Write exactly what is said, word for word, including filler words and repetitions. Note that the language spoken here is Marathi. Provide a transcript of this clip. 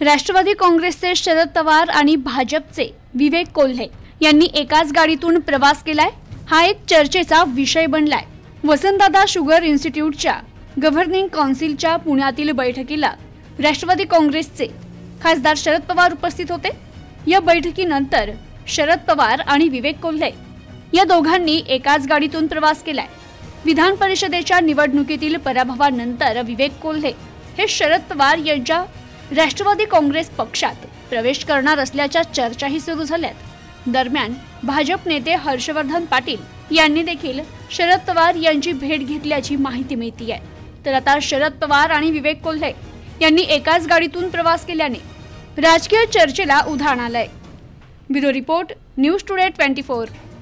राष्ट्रवादी काँग्रेसचे शरद पवार आणि भाजपचे विवेक कोल्हे यांनी एकाच गाडीतून प्रवास केलाय। हा एक चर्चेचा विषय बनलाय। वसंतदादा शुगर इन्स्टिट्यूटच्या गव्हर्निंग काउन्सिलच्या पुण्यातील बैठकीला राष्ट्रवादी काँग्रेसचे खासदार शरद पवार उपस्थित होते। या बैठकीनंतर शरद पवार आणि विवेक कोल्हे या दोघांनी एकाच गाडीतून प्रवास केलाय। विधान परिषदेच्या निवडणुकीतील पराभवानंतर विवेक कोल्हे हे शरद पवार यांच्या राष्ट्रवादी काँग्रेस पक्षात प्रवेश करणार असल्याच्या चर्चाही सुरू झाल्यात। दरम्यान भाजप नेते हर्षवर्धन पाटील यांनी देखील शरद पवार यांची भेट घेतल्याची माहिती मिळते आहे। तर आता शरद पवार आणि विवेक कोल्हे यांनी एकाच गाडीतून प्रवास केल्याने राजकीय चर्चेला उधाण आलंय। ब्युरो रिपोर्ट, न्यूज टुडे चोवीस।